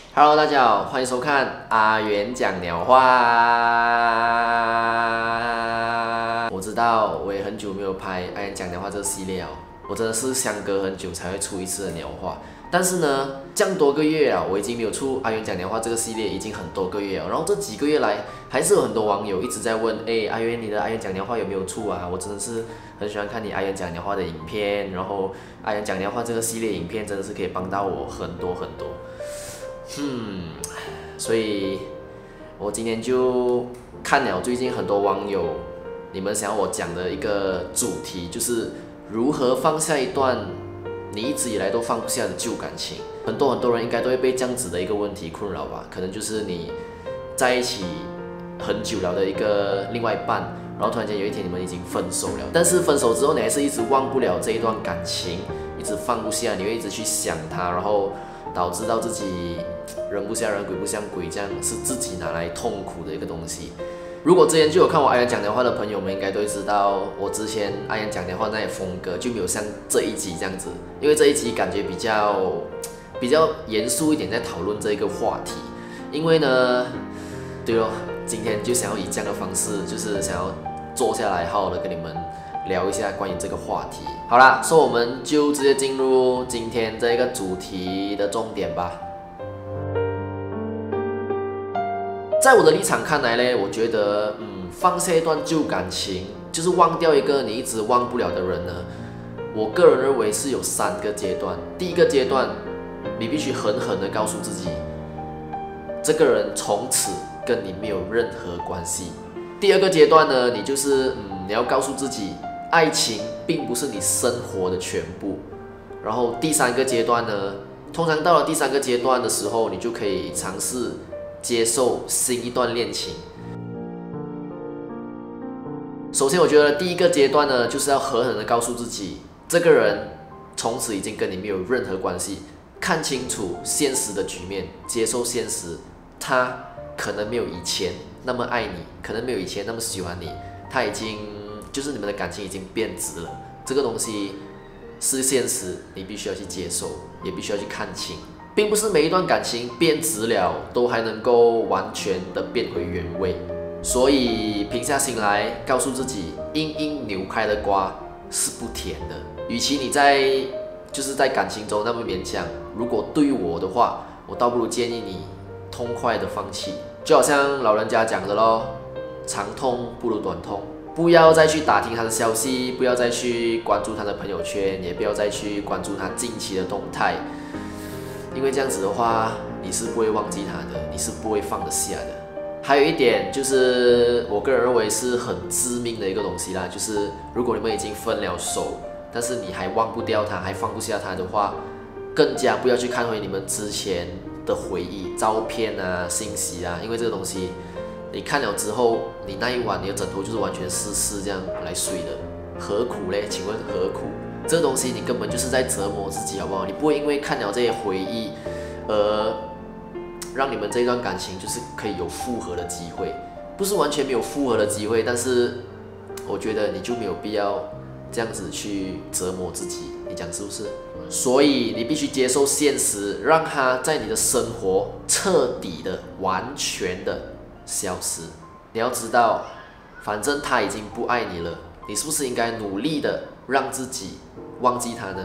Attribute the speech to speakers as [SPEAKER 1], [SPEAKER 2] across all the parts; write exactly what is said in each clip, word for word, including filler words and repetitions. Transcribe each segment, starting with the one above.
[SPEAKER 1] Hello， 大家好，欢迎收看阿元讲鸟话。我知道我也很久没有拍阿元讲鸟话这个系列了，我真的是相隔很久才会出一次的鸟话。但是呢，这样多个月啊，我已经没有出阿元讲鸟话这个系列，已经很多个月了。然后这几个月来，还是有很多网友一直在问，哎，阿元你的阿元讲鸟话有没有出啊？我真的是很喜欢看你阿元讲鸟话的影片，然后阿元讲鸟话这个系列影片真的是可以帮到我很多很多。嗯，所以我今天就看了最近很多网友你们想要我讲的一个主题，就是如何放下一段你一直以来都放不下的旧感情。很多很多人应该都会被这样子的一个问题困扰吧？可能就是你在一起很久了的一个另外一半，然后突然间有一天你们已经分手了，但是分手之后你还是一直忘不了这一段感情，一直放不下，你会一直去想他，然后导致到自己人不像人鬼不像鬼，这样是自己拿来痛苦的一个东西。如果之前就有看我阿元讲鸟话的朋友们，应该都会知道我之前阿元讲鸟话那些风格就没有像这一集这样子，因为这一集感觉比较比较严肃一点，在讨论这一个话题。因为呢，对咯，今天就想要以这样的方式，就是想要坐下来好好的跟你们聊一下关于这个话题。好啦，所以我们就直接进入今天这个主题的重点吧。在我的立场看来呢，我觉得，嗯，放下一段旧感情，就是忘掉一个你一直忘不了的人呢。我个人认为是有三个阶段。第一个阶段，你必须狠狠地告诉自己，这个人从此跟你没有任何关系。第二个阶段呢，你就是，嗯，你要告诉自己，爱情并不是你生活的全部。然后第三个阶段呢，通常到了第三个阶段的时候，你就可以尝试接受新一段恋情。首先，我觉得第一个阶段呢，就是要狠狠地告诉自己，这个人从此已经跟你没有任何关系。看清楚现实的局面，接受现实，他可能没有以前那么爱你，可能没有以前那么喜欢你，他已经就是你们的感情已经变质了。这个东西是现实，你必须要去接受，也必须要去看清。并不是每一段感情变质了都还能够完全的变回原位，所以平下心来，告诉自己，硬硬扭开的瓜是不甜的。与其你在就是在感情中那么勉强，如果对于我的话，我倒不如建议你痛快的放弃。就好像老人家讲的咯，长痛不如短痛。不要再去打听他的消息，不要再去关注他的朋友圈，也不要再去关注他近期的动态。因为这样子的话，你是不会忘记他的，你是不会放得下的。还有一点就是，我个人认为是很致命的一个东西啦，就是如果你们已经分了手，但是你还忘不掉他，还放不下他的话，更加不要去看回你们之前的回忆、照片啊、信息啊，因为这个东西你看了之后，你那一晚你的枕头就是完全湿湿这样来睡的，何苦嘞？请问何苦？这个东西你根本就是在折磨自己，好不好？你不会因为看了这些回忆，而让你们这一段感情就是可以有复合的机会，不是完全没有复合的机会，但是我觉得你就没有必要这样子去折磨自己，你讲是不是？所以你必须接受现实，让它在你的生活彻底的、完全的消失。你要知道，反正他已经不爱你了，你是不是应该努力的让自己忘记他呢？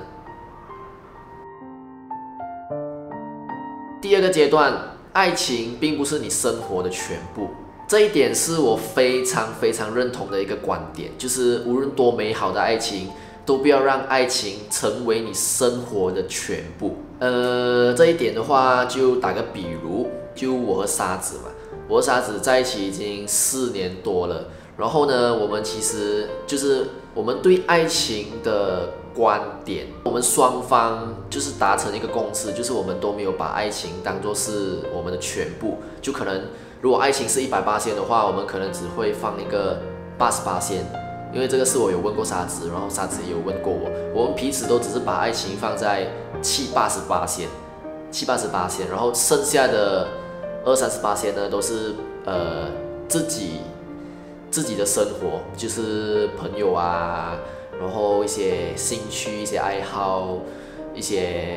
[SPEAKER 1] 第二个阶段，爱情并不是你生活的全部。这一点是我非常非常认同的一个观点，就是无论多美好的爱情，都不要让爱情成为你生活的全部。呃，这一点的话，就打个比如，就我和沙子嘛，我和沙子在一起已经四年多了。然后呢，我们其实就是我们对爱情的观点，我们双方就是达成一个共识，就是我们都没有把爱情当作是我们的全部。就可能如果爱情是一百八十的话，我们可能只会放一个八十八仙，因为这个是我有问过沙子，然后沙子也有问过我，我们彼此都只是把爱情放在七八十八仙，七八十八仙，然后剩下的二三十八仙呢，都是呃自己。自己的生活，就是朋友啊，然后一些兴趣、一些爱好、一些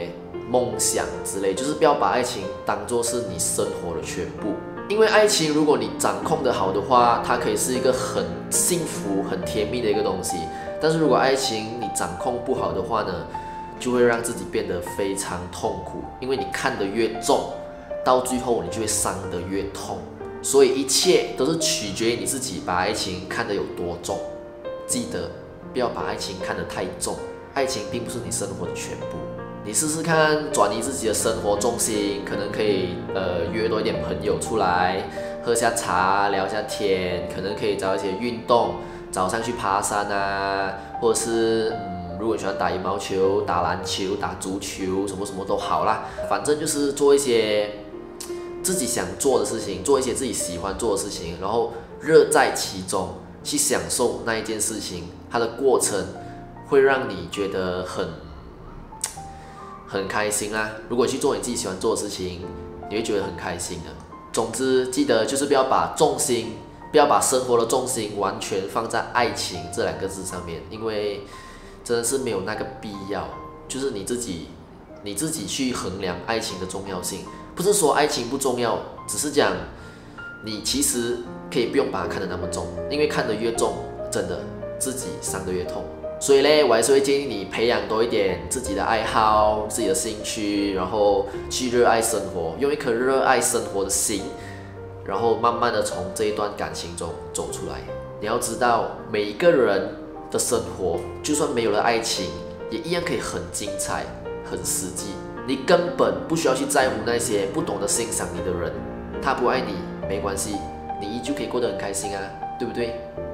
[SPEAKER 1] 梦想之类，就是不要把爱情当作是你生活的全部。因为爱情，如果你掌控得好的话，它可以是一个很幸福、很甜蜜的一个东西。但是如果爱情你掌控不好的话呢，就会让自己变得非常痛苦。因为你看得越重，到最后你就会伤得越痛。所以一切都是取决于你自己把爱情看得有多重。记得不要把爱情看得太重，爱情并不是你生活的全部。你试试看，转移自己的生活重心，可能可以呃约多一点朋友出来，喝下茶，聊下天，可能可以找一些运动，早上去爬山啊，或者是嗯，如果你喜欢打羽毛球、打篮球、打足球，什么什么都好啦，反正就是做一些自己想做的事情，做一些自己喜欢做的事情，然后乐在其中，去享受那一件事情，它的过程会让你觉得很。很开心啦！如果去做你自己喜欢做的事情，你会觉得很开心的。总之，记得就是不要把重心，不要把生活的重心完全放在爱情这两个字上面，因为真的是没有那个必要。就是你自己，你自己去衡量爱情的重要性，不是说爱情不重要，只是讲你其实可以不用把它看得那么重，因为看得越重，真的自己伤得越痛。所以嘞，我还是会建议你培养多一点自己的爱好、自己的兴趣，然后去热爱生活，用一颗热爱生活的心，然后慢慢的从这一段感情中走出来。你要知道，每一个人的生活，就算没有了爱情，也一样可以很精彩、很实际。你根本不需要去在乎那些不懂得欣赏你的人，他不爱你没关系，你依旧可以过得很开心啊，对不对？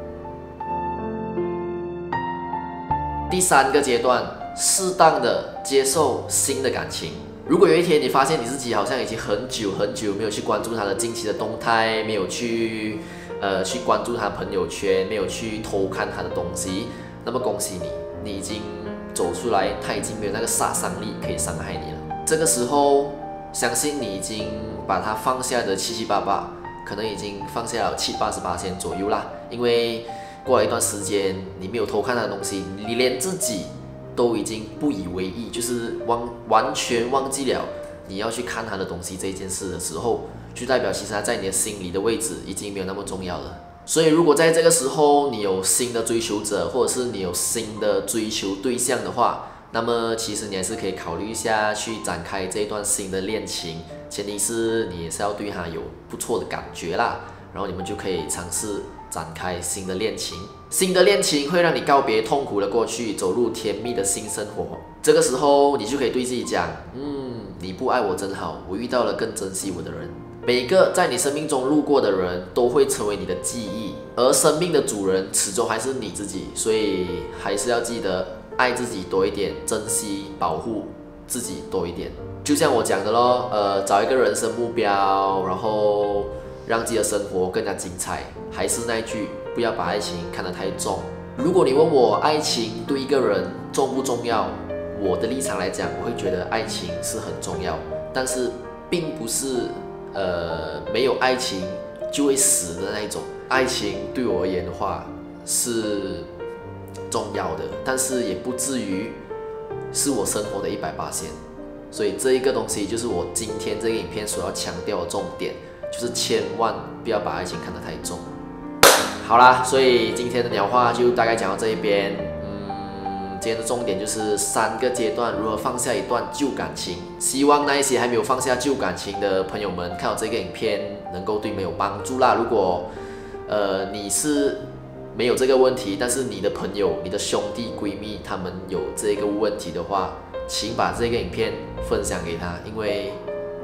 [SPEAKER 1] 第三个阶段，适当的接受新的感情。如果有一天你发现你自己好像已经很久很久没有去关注他的近期的动态，没有去呃去关注他的朋友圈，没有去偷看他的东西，那么恭喜你，你已经走出来，他已经没有那个杀伤力可以伤害你了。这个时候，相信你已经把他放下的七七八八，可能已经放下了七八十八千左右啦，因为。过了一段时间，你没有偷看他的东西，你连自己都已经不以为意，就是忘完全忘记了你要去看他的东西这件事的时候，就代表其实他在你的心里的位置已经没有那么重要了。所以，如果在这个时候你有新的追求者，或者是你有新的追求对象的话，那么其实你还是可以考虑一下去展开这一段新的恋情，前提是你也是要对他有不错的感觉啦，然后你们就可以尝试。展开新的恋情，新的恋情会让你告别痛苦的过去，走入甜蜜的新生活。这个时候，你就可以对自己讲：嗯，你不爱我真好，我遇到了更珍惜我的人。每个在你生命中路过的人都会成为你的记忆，而生命的主人始终还是你自己。所以，还是要记得爱自己多一点，珍惜保护自己多一点。就像我讲的咯，呃，找一个人生目标，然后。让自己的生活更加精彩。还是那句，不要把爱情看得太重。如果你问我爱情对一个人重不重要，我的立场来讲，我会觉得爱情是很重要，但是并不是呃没有爱情就会死的那一种。爱情对我而言的话是重要的，但是也不至于是我生活的一百%。所以这一个东西就是我今天这个影片所要强调的重点。就是千万不要把爱情看得太重。好啦，所以今天的鸟话就大概讲到这一边。嗯，今天的重点就是三个阶段如何放下一段旧感情。希望那一些还没有放下旧感情的朋友们，看到这个影片能够对你们有帮助啦。如果呃你是没有这个问题，但是你的朋友、你的兄弟闺蜜他们有这个问题的话，请把这个影片分享给他，因为。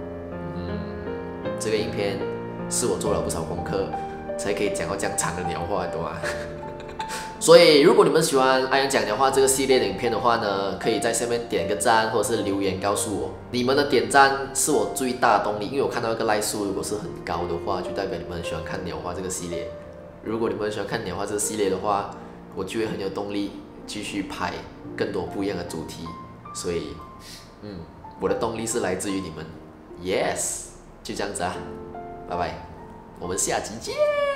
[SPEAKER 1] 这个影片是我做了不少功课，才可以讲到这样长的鸟话，懂吗？所以，如果你们喜欢阿阳讲鸟话这个系列的影片的话呢，可以在下面点个赞，或者是留言告诉我。你们的点赞是我最大的动力，因为我看到一个like数如果是很高的话，就代表你们很喜欢看鸟话这个系列。如果你们很喜欢看鸟话这个系列的话，我就会很有动力继续拍更多不一样的主题。所以，嗯，我的动力是来自于你们。Yes。就这样子啊，拜拜，我们下集见。